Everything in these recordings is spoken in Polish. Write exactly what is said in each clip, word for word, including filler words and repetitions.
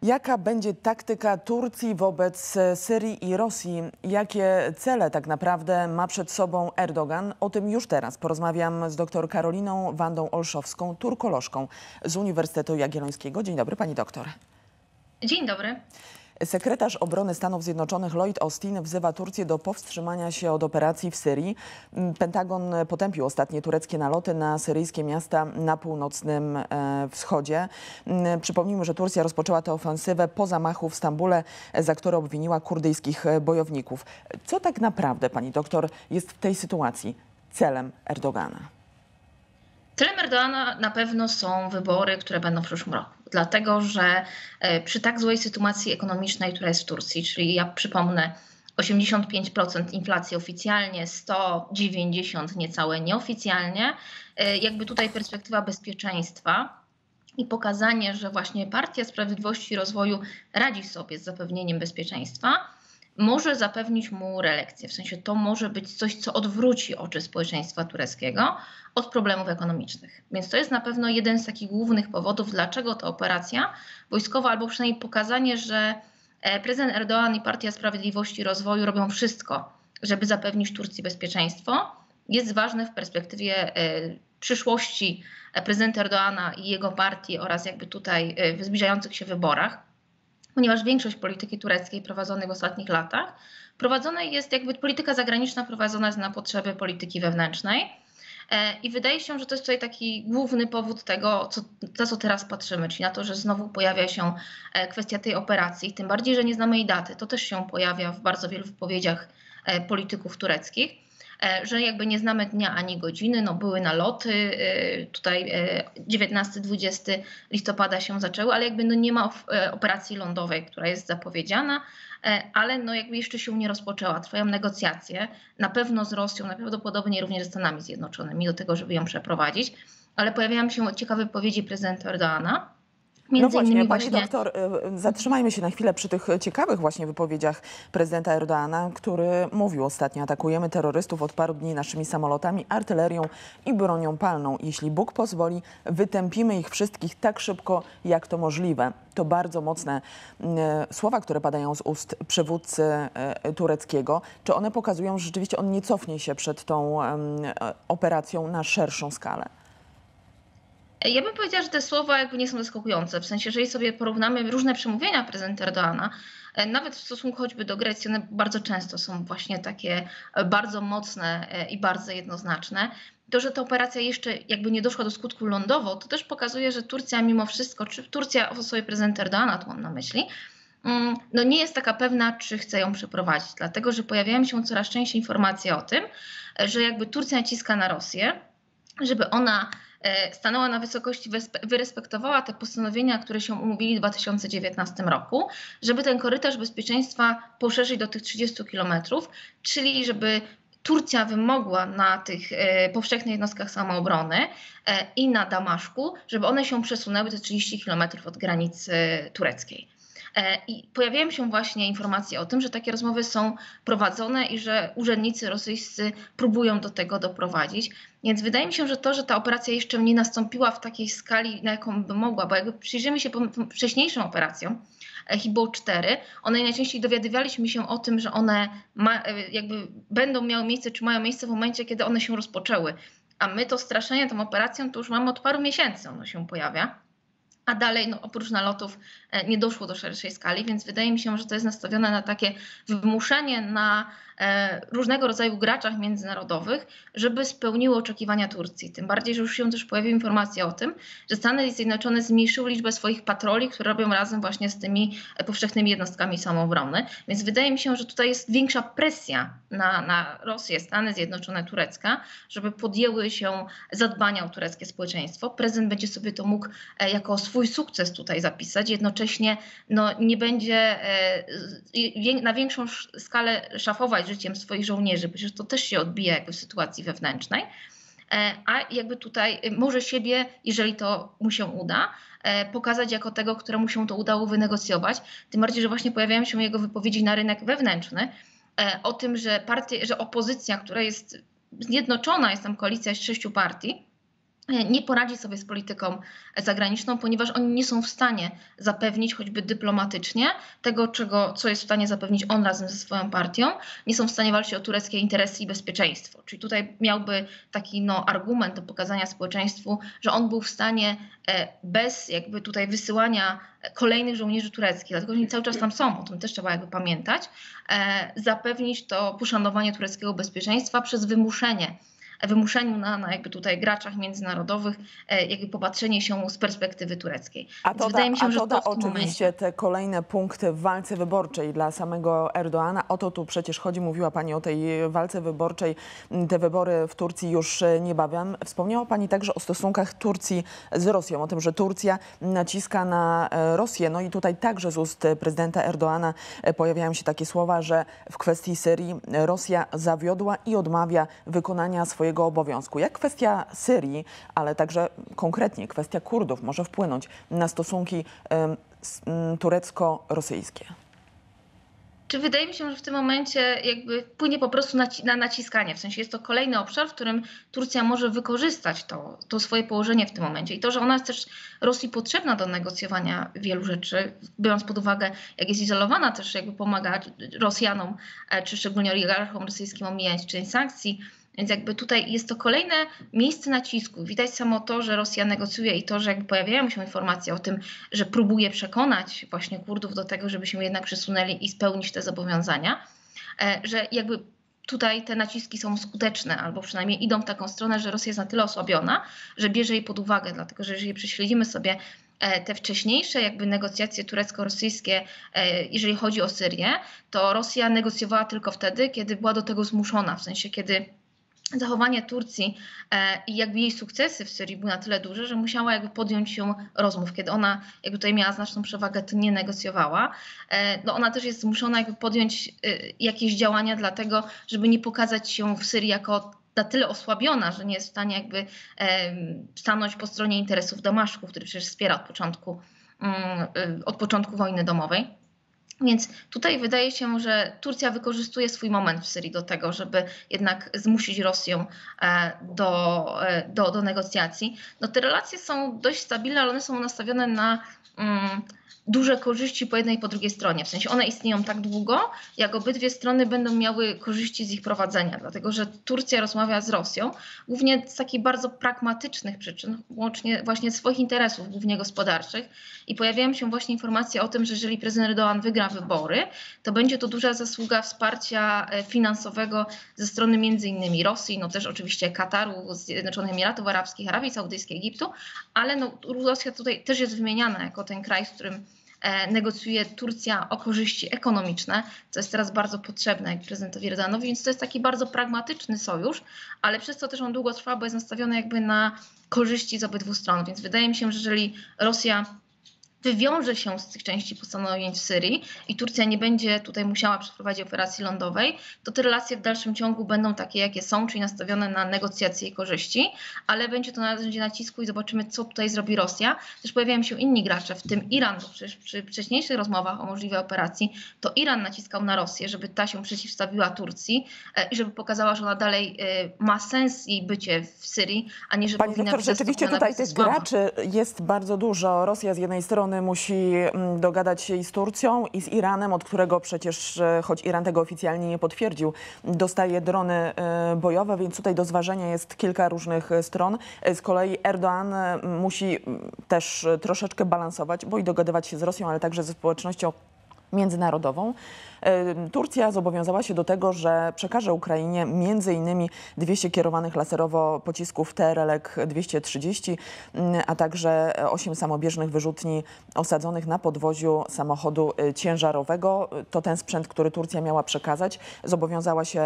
Jaka będzie taktyka Turcji wobec Syrii i Rosji? Jakie cele tak naprawdę ma przed sobą Erdogan? O tym już teraz porozmawiam z dr Karoliną Wandą Olszowską, turkolożką z Uniwersytetu Jagiellońskiego. Dzień dobry, pani doktor. Dzień dobry. Sekretarz obrony Stanów Zjednoczonych Lloyd Austin wzywa Turcję do powstrzymania się od operacji w Syrii. Pentagon potępił ostatnie tureckie naloty na syryjskie miasta na północnym e, wschodzie. Przypomnijmy, że Turcja rozpoczęła tę ofensywę po zamachu w Stambule, za które obwiniła kurdyjskich bojowników. Co tak naprawdę, pani doktor, jest w tej sytuacji celem Erdogana? Celem Erdoana na pewno są wybory, które będą w przyszłym roku. Dlatego, że przy tak złej sytuacji ekonomicznej, która jest w Turcji, czyli ja przypomnę osiemdziesiąt pięć procent inflacji oficjalnie, sto dziewięćdziesiąt niecałe nieoficjalnie, jakby tutaj perspektywa bezpieczeństwa i pokazanie, że właśnie Partia Sprawiedliwości i Rozwoju radzi sobie z zapewnieniem bezpieczeństwa, może zapewnić mu reelekcję. W sensie to może być coś, co odwróci oczy społeczeństwa tureckiego od problemów ekonomicznych. Więc to jest na pewno jeden z takich głównych powodów, dlaczego ta operacja wojskowa, albo przynajmniej pokazanie, że prezydent Erdoğan i Partia Sprawiedliwości i Rozwoju robią wszystko, żeby zapewnić Turcji bezpieczeństwo, jest ważne w perspektywie przyszłości prezydenta Erdoğana i jego partii oraz jakby tutaj w zbliżających się wyborach. Ponieważ większość polityki tureckiej prowadzonej w ostatnich latach prowadzona jest jakby polityka zagraniczna prowadzona jest na potrzeby polityki wewnętrznej. I wydaje się, że to jest tutaj taki główny powód tego, co, na co teraz patrzymy, czyli na to, że znowu pojawia się kwestia tej operacji, tym bardziej, że nie znamy jej daty. To też się pojawia w bardzo wielu wypowiedziach polityków tureckich, że jakby nie znamy dnia ani godziny, no były naloty, tutaj dziewiętnastego dwudziestego listopada się zaczęły, ale jakby no nie ma operacji lądowej, która jest zapowiedziana, ale no jakby jeszcze się nie rozpoczęła. Trwają negocjacje, na pewno z Rosją, najprawdopodobniej również ze Stanami Zjednoczonymi do tego, żeby ją przeprowadzić, ale pojawiają się ciekawe wypowiedzi prezydenta Erdoğana. No właśnie, pani właśnie... doktor, zatrzymajmy się na chwilę przy tych ciekawych właśnie wypowiedziach prezydenta Erdoğana, który mówił ostatnio: atakujemy terrorystów od paru dni naszymi samolotami, artylerią i bronią palną. Jeśli Bóg pozwoli, wytępimy ich wszystkich tak szybko, jak to możliwe. To bardzo mocne e, słowa, które padają z ust przywódcy e, tureckiego. Czy one pokazują, że rzeczywiście on nie cofnie się przed tą e, operacją na szerszą skalę? Ja bym powiedziała, że te słowa jakby nie są zaskakujące. W sensie, jeżeli sobie porównamy różne przemówienia prezydenta Erdoğana, nawet w stosunku choćby do Grecji, one bardzo często są właśnie takie bardzo mocne i bardzo jednoznaczne. To, że ta operacja jeszcze jakby nie doszła do skutku lądowo, to też pokazuje, że Turcja mimo wszystko, czy Turcja w osobie prezydenta Erdoğana, to mam na myśli, no nie jest taka pewna, czy chce ją przeprowadzić. Dlatego, że pojawiają się coraz częściej informacje o tym, że jakby Turcja naciska na Rosję, żeby ona stanęła na wysokości, wyrespektowała te postanowienia, które się umówili w dwa tysiące dziewiętnastym roku, żeby ten korytarz bezpieczeństwa poszerzyć do tych trzydziestu kilometrów, czyli żeby Turcja wymogła na tych powszechnych jednostkach samoobrony i na Damaszku, żeby one się przesunęły te trzydzieści kilometrów od granicy tureckiej. I pojawiają się właśnie informacje o tym, że takie rozmowy są prowadzone i że urzędnicy rosyjscy próbują do tego doprowadzić. Więc wydaje mi się, że to, że ta operacja jeszcze nie nastąpiła w takiej skali, na jaką by mogła, bo jakby przyjrzymy się wcześniejszym operacjom, Hibou cztery, one najczęściej dowiadywaliśmy się o tym, że one ma, jakby będą miały miejsce, czy mają miejsce w momencie, kiedy one się rozpoczęły. A my to straszenie tą operacją to już mamy od paru miesięcy, ono się pojawia. A dalej, no, oprócz nalotów nie doszło do szerszej skali, więc wydaje mi się, że to jest nastawione na takie wymuszenie na e, różnego rodzaju graczach międzynarodowych, żeby spełniły oczekiwania Turcji. Tym bardziej, że już się też pojawiły informacje o tym, że Stany Zjednoczone zmniejszyły liczbę swoich patroli, które robią razem właśnie z tymi powszechnymi jednostkami samoobrony. Więc wydaje mi się, że tutaj jest większa presja na, na Rosję, Stany Zjednoczone, turecka, żeby podjęły się zadbania o tureckie społeczeństwo. Prezydent będzie sobie to mógł e, jako swój sukces tutaj zapisać, jednocześnie no, nie będzie e, na większą skalę szafować życiem swoich żołnierzy, przecież to też się odbija jakby w sytuacji wewnętrznej, e, a jakby tutaj może siebie, jeżeli to mu się uda, e, pokazać jako tego, któremu się to udało wynegocjować, tym bardziej, że właśnie pojawiają się jego wypowiedzi na rynek wewnętrzny e, o tym, że, partie, że opozycja, która jest zjednoczona, jest tam koalicja z sześciu partii, nie poradzi sobie z polityką zagraniczną, ponieważ oni nie są w stanie zapewnić choćby dyplomatycznie tego, czego, co jest w stanie zapewnić on razem ze swoją partią. Nie są w stanie walczyć o tureckie interesy i bezpieczeństwo. Czyli tutaj miałby taki no, argument do pokazania społeczeństwu, że on był w stanie bez jakby tutaj wysyłania kolejnych żołnierzy tureckich, dlatego że oni cały czas tam są, o tym też trzeba jakby pamiętać, zapewnić to poszanowanie tureckiego bezpieczeństwa przez wymuszenie wymuszeniu na, na jakby tutaj graczach międzynarodowych, jakby popatrzenie się z perspektywy tureckiej. A to da, wydaje mi się, a że to da to w tym oczywiście momencie... te kolejne punkty w walce wyborczej dla samego Erdoana. O to tu przecież chodzi. Mówiła Pani o tej walce wyborczej. Te wybory w Turcji już niebawem. Wspomniała Pani także o stosunkach Turcji z Rosją, o tym, że Turcja naciska na Rosję. No i tutaj także z ust prezydenta Erdoana pojawiają się takie słowa, że w kwestii Syrii Rosja zawiodła i odmawia wykonania swojego obowiązku. Jak kwestia Syrii, ale także konkretnie kwestia Kurdów może wpłynąć na stosunki um, turecko-rosyjskie? Czy wydaje mi się, że w tym momencie jakby wpłynie po prostu na, na naciskanie. W sensie jest to kolejny obszar, w którym Turcja może wykorzystać to, to swoje położenie w tym momencie. I to, że ona jest też Rosji potrzebna do negocjowania wielu rzeczy, biorąc pod uwagę, jak jest izolowana, też jakby pomaga Rosjanom, czy szczególnie oligarchom rosyjskim omijać część sankcji. Więc jakby tutaj jest to kolejne miejsce nacisku. Widać samo to, że Rosja negocjuje i to, że jakby pojawiają się informacje o tym, że próbuje przekonać właśnie Kurdów do tego, żeby się jednak przesunęli i spełnić te zobowiązania, że jakby tutaj te naciski są skuteczne albo przynajmniej idą w taką stronę, że Rosja jest na tyle osłabiona, że bierze jej pod uwagę, dlatego że jeżeli prześledzimy sobie te wcześniejsze jakby negocjacje turecko-rosyjskie, jeżeli chodzi o Syrię, to Rosja negocjowała tylko wtedy, kiedy była do tego zmuszona, w sensie kiedy zachowanie Turcji i jakby jej sukcesy w Syrii były na tyle duże, że musiała jakby podjąć się rozmów. Kiedy ona jakby tutaj miała znaczną przewagę, to nie negocjowała. No ona też jest zmuszona jakby podjąć jakieś działania dlatego, żeby nie pokazać się w Syrii jako na tyle osłabiona, że nie jest w stanie jakby stanąć po stronie interesów Damaszku, który przecież wspiera od początku, od początku wojny domowej. Więc tutaj wydaje się, że Turcja wykorzystuje swój moment w Syrii do tego, żeby jednak zmusić Rosję do, do, do negocjacji. No te relacje są dość stabilne, ale one są nastawione na um, duże korzyści po jednej i po drugiej stronie. W sensie one istnieją tak długo, jak obydwie strony będą miały korzyści z ich prowadzenia. Dlatego, że Turcja rozmawia z Rosją głównie z takich bardzo pragmatycznych przyczyn, łącznie właśnie swoich interesów, głównie gospodarczych. I pojawiają się właśnie informacje o tym, że jeżeli prezydent Erdoğan wygra wybory, to będzie to duża zasługa wsparcia finansowego ze strony między innymi Rosji, no też oczywiście Kataru, Zjednoczonych Emiratów Arabskich, Arabii Saudyjskiej, Egiptu, ale no, Rosja tutaj też jest wymieniana jako ten kraj, z którym negocjuje Turcja o korzyści ekonomiczne, co jest teraz bardzo potrzebne jak prezydentowi Erdoganowi, więc to jest taki bardzo pragmatyczny sojusz, ale przez to też on długo trwa, bo jest nastawiony jakby na korzyści z obydwu stron, więc wydaje mi się, że jeżeli Rosja wywiąże się z tych części postanowień w Syrii i Turcja nie będzie tutaj musiała przeprowadzić operacji lądowej, to te relacje w dalszym ciągu będą takie, jakie są, czyli nastawione na negocjacje i korzyści, ale będzie to na razie nacisku i zobaczymy, co tutaj zrobi Rosja. Też pojawiają się inni gracze, w tym Iran, bo przecież przy wcześniejszych rozmowach o możliwej operacji to Iran naciskał na Rosję, żeby ta się przeciwstawiła Turcji i żeby pokazała, że ona dalej ma sens jej bycie w Syrii, a nie, że Pani powinna doktor, być rzeczywiście tutaj tych słaba. graczy jest bardzo dużo. Rosja z jednej strony musi dogadać się i z Turcją, i z Iranem, od którego przecież, choć Iran tego oficjalnie nie potwierdził, dostaje drony bojowe, więc tutaj do zważenia jest kilka różnych stron. Z kolei Erdoğan musi też troszeczkę balansować, bo i dogadywać się z Rosją, ale także ze społecznością międzynarodową. Turcja zobowiązała się do tego, że przekaże Ukrainie między innymi dwieście kierowanych laserowo pocisków T R L dwieście trzydzieści, a także osiem samobieżnych wyrzutni osadzonych na podwoziu samochodu ciężarowego. To ten sprzęt, który Turcja miała przekazać. Zobowiązała się,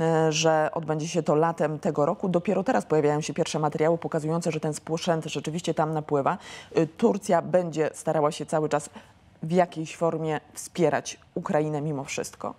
że odbędzie się to latem tego roku. Dopiero teraz pojawiają się pierwsze materiały pokazujące, że ten sprzęt rzeczywiście tam napływa. Turcja będzie starała się cały czas w jakiejś formie wspierać Ukrainę mimo wszystko?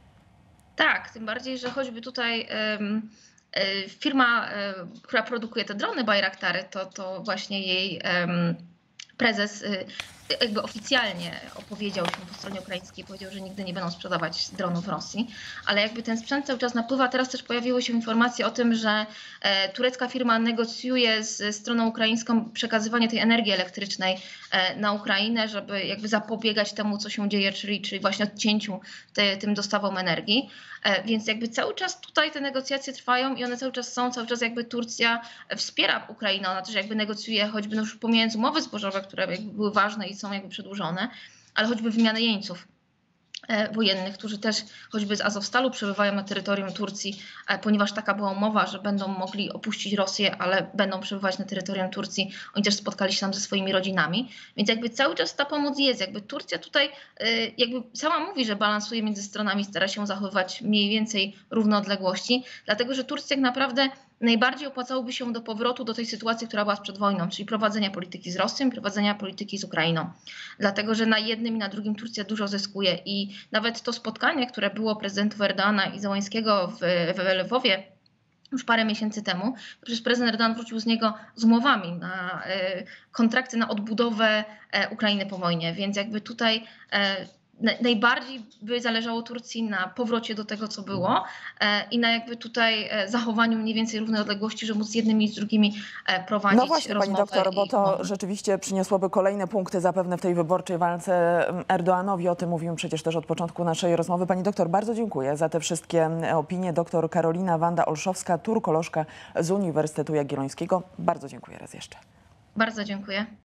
Tak, tym bardziej, że choćby tutaj um, y, firma, y, która produkuje te drony Bayraktary, to, to właśnie jej um, prezes y, jakby oficjalnie opowiedział się po stronie ukraińskiej, powiedział, że nigdy nie będą sprzedawać dronów Rosji, ale jakby ten sprzęt cały czas napływa. Teraz też pojawiły się informacje o tym, że e, turecka firma negocjuje z stroną ukraińską przekazywanie tej energii elektrycznej e, na Ukrainę, żeby jakby zapobiegać temu, co się dzieje, czyli, czyli właśnie odcięciu te, tym dostawom energii. E, więc jakby cały czas tutaj te negocjacje trwają i one cały czas są, cały czas jakby Turcja wspiera Ukrainę, ona też jakby negocjuje choćby no już pomijając umowy zbożowe, które jakby były ważne i są jakby przedłużone, ale choćby wymianę jeńców wojennych, którzy też choćby z Azowstalu przebywają na terytorium Turcji, ponieważ taka była umowa, że będą mogli opuścić Rosję, ale będą przebywać na terytorium Turcji. Oni też spotkali się tam ze swoimi rodzinami, więc jakby cały czas ta pomoc jest. Jakby Turcja tutaj jakby sama mówi, że balansuje między stronami, stara się zachowywać mniej więcej równe odległości, dlatego że Turcja tak naprawdę najbardziej opłacałoby się do powrotu do tej sytuacji, która była przed wojną, czyli prowadzenia polityki z Rosją, prowadzenia polityki z Ukrainą. Dlatego, że na jednym i na drugim Turcja dużo zyskuje i nawet to spotkanie, które było prezydentów Erdoana i Zełańskiego w, w Lwowie już parę miesięcy temu, przecież prezydent Erdogan wrócił z niego z umowami na e, kontrakty na odbudowę e, Ukrainy po wojnie, więc jakby tutaj e, najbardziej by zależało Turcji na powrocie do tego, co było i na jakby tutaj zachowaniu mniej więcej równej odległości, żeby móc z jednymi i z drugimi prowadzić No właśnie, pani doktor, bo to umowy. Rzeczywiście przyniosłoby kolejne punkty zapewne w tej wyborczej walce Erdoanowi. O tym mówimy przecież też od początku naszej rozmowy. Pani doktor, bardzo dziękuję za te wszystkie opinie. Doktor Karolina Wanda Olszowska, turkolożka z Uniwersytetu Jagiellońskiego. Bardzo dziękuję raz jeszcze. Bardzo dziękuję.